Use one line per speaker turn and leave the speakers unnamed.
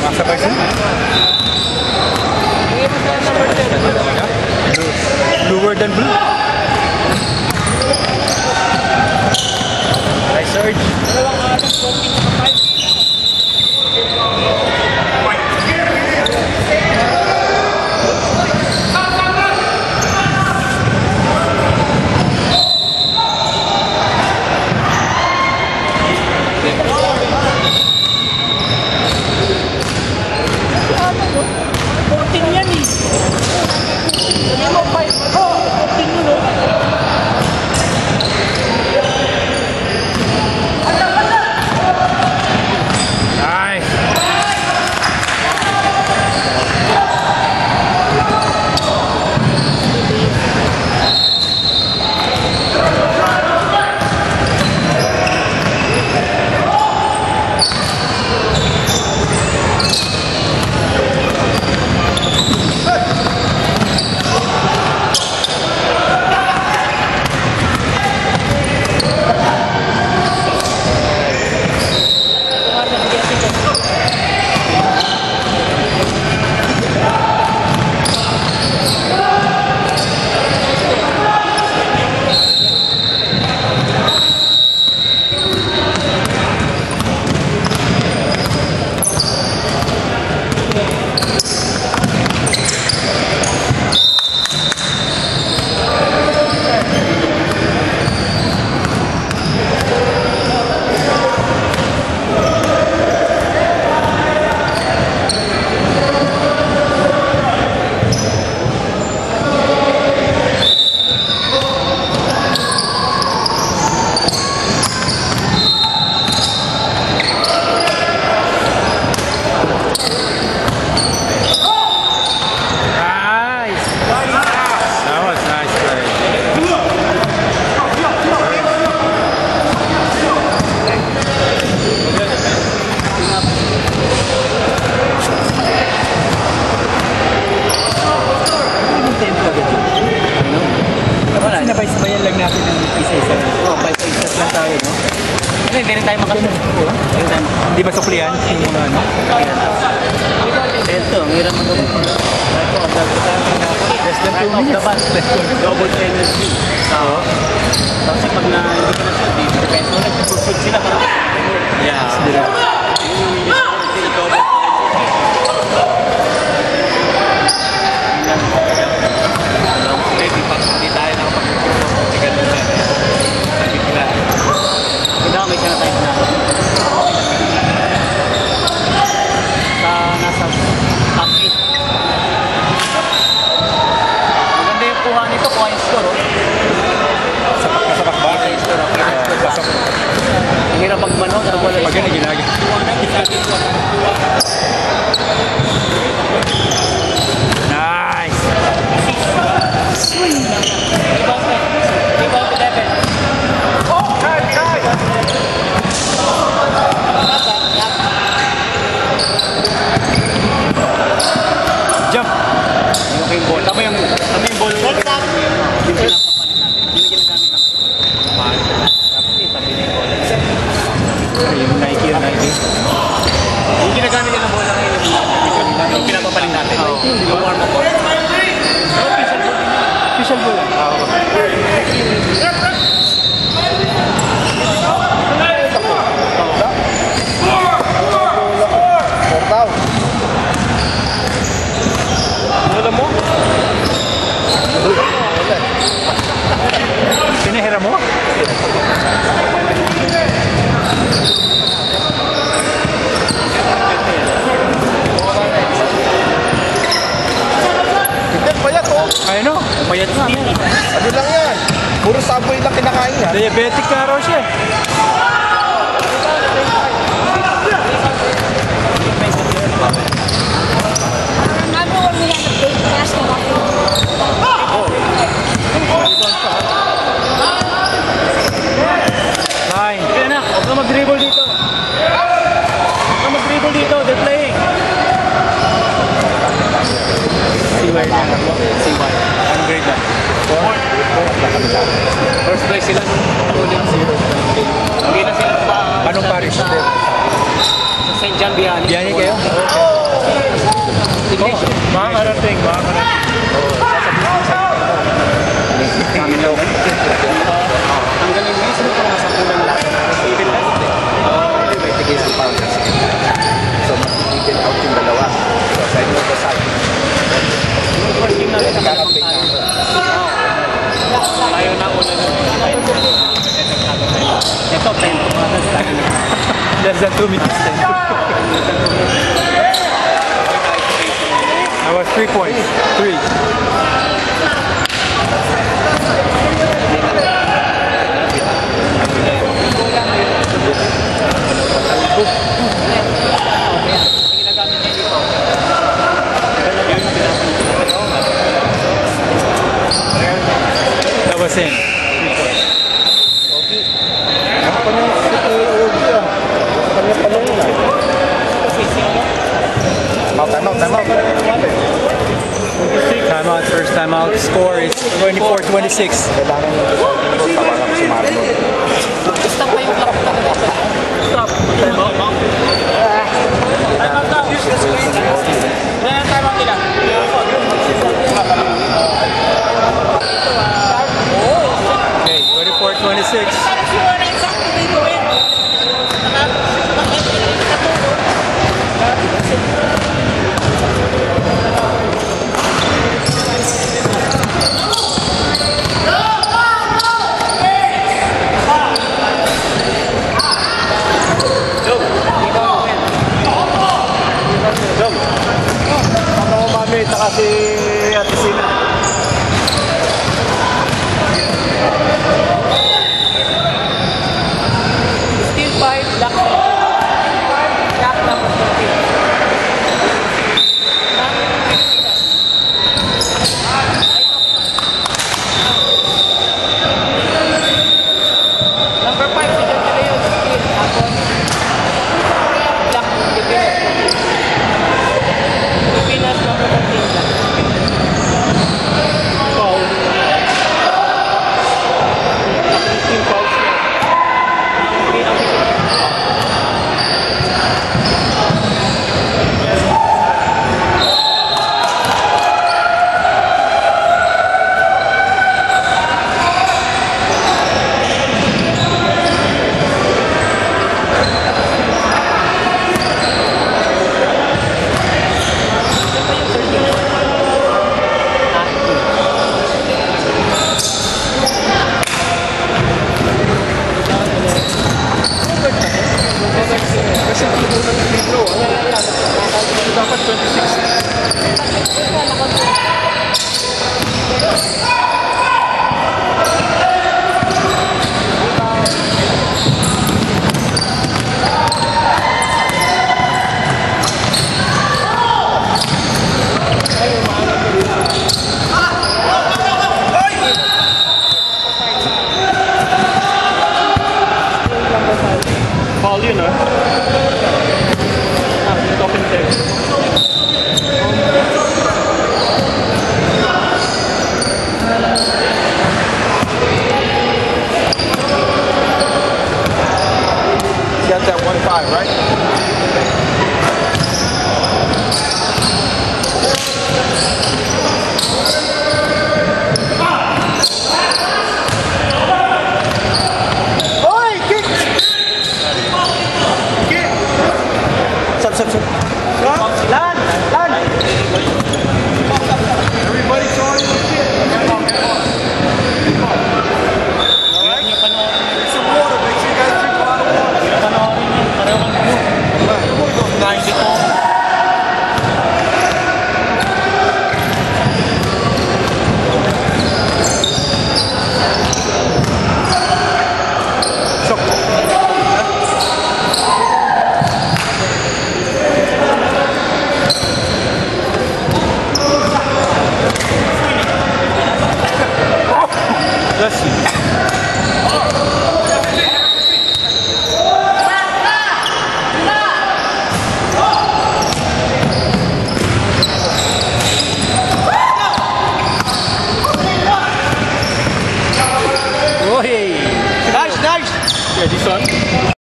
Makasabay siya. Bluer than blue. Nice surge.
Sinabay-sabayan lang natin ng isa-isa. Oo, isa-isa lang tayo, no? Hindi rin tayo makasunod. Hindi ba suklihan? Yung mga ano? Ito, ang hirap mag-gawin. Ito, ang gagawin tayo. Less than 2 minutes. Double energy. Oo. Tapos pag na hindi ka na-shoot, depends mo na. Shoot sila parang. Yeah. Double hindi tayo nakapag-perform sa ganun na sa bigla. Hindi ako may siya na tayo na nasa top 8. Maganda yung kuha nito, kuha yung score.
Sapak ba?
Yung score, pasok. Ang hirap magmano, pero wala yung
pag yun, ginagi. Nice!
Swing! Rebound 11.
Jump!
Okay yung ball. Tama yung ball. Yung pinapapalit natin. Yung ginagamit natin. Dapat itabi na yung ball.
Yung Nike.
Yung ginagamit yung bola ngayon. Yung pinapapalit natin. Yung warm-up ball. Official ball.
Alam mo? Pinahira mo?
Hindi, payat oh.
Ay no, payat nga.
Ano lang yan? Puro saboy lang kinakain yan.
Diabetic ka raw siya. Fine.
Kaya na, huwag ka mag-dribble dito. Huwag ka mag-dribble dito, they're playing.
CY na.
CY.
Anong grade lang?
First place sila. Hindi na sila pa.
Anong parish?
Sa St. John Vianney.
Vianney kayo? Okay.
English.
Makakarating.
Ang galing English, ito mga sapunan lang. Even lang.
May tigil sa pounders. So, mag-even out yung dalawa. So, side mo the side.
Yung working natin sa
Kakaping na.
Ayaw na una nun. Ito, 10 to others.
Less than 2 minutes. That was 3 points. 3.
Ginagamit niya dito.
That was in.
Ako pa na yung OG ah. Kanya pa lang yun ah. Time out.
Time out. First time out. Score is 24-26.
Kailangan yung tawagan ko si Marlon.
Stop pa yung clock talaga. Stop. Time out. Time out daw. Wala yung time out nila.
Okay, 24-26.
Ako mami, taka si Ate Sina.
Still 5, black. Black number 14. Number 5, si John Caleo, still. Tapos, black, Pilipinas, number 14, black. Foul. 15 fouls na.
Dapat 26.
Foul yun, ah. Top and 10.
Got that 1-5, right? Oi, kick! Sub.
Lan!
Everybody join the shit.
Alright? Yung panoorin yun.
Some water. Make sure you guys drink a lot of water.
Yung panoorin yun. Pareho kang gulo. 92.
Bless you. Oh, hey.
Nice.
Yeah, this one.